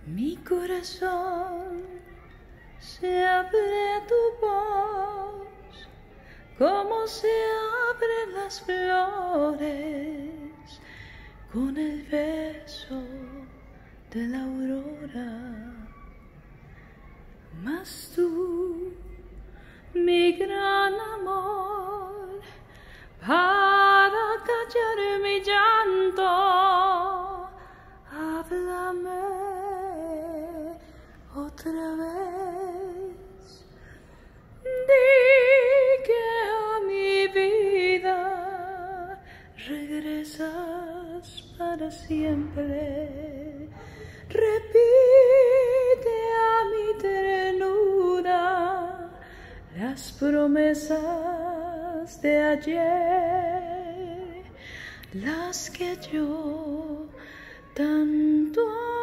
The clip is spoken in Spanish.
Mi corazón se abre a tu voz, como se abren las flores con el beso de la aurora. Mas tú, mi gran amor, para callar mi llanto, háblame otra vez. Di que a mi vida regresas para siempre. Repite a mi ternura las promesas de ayer, las que yo tanto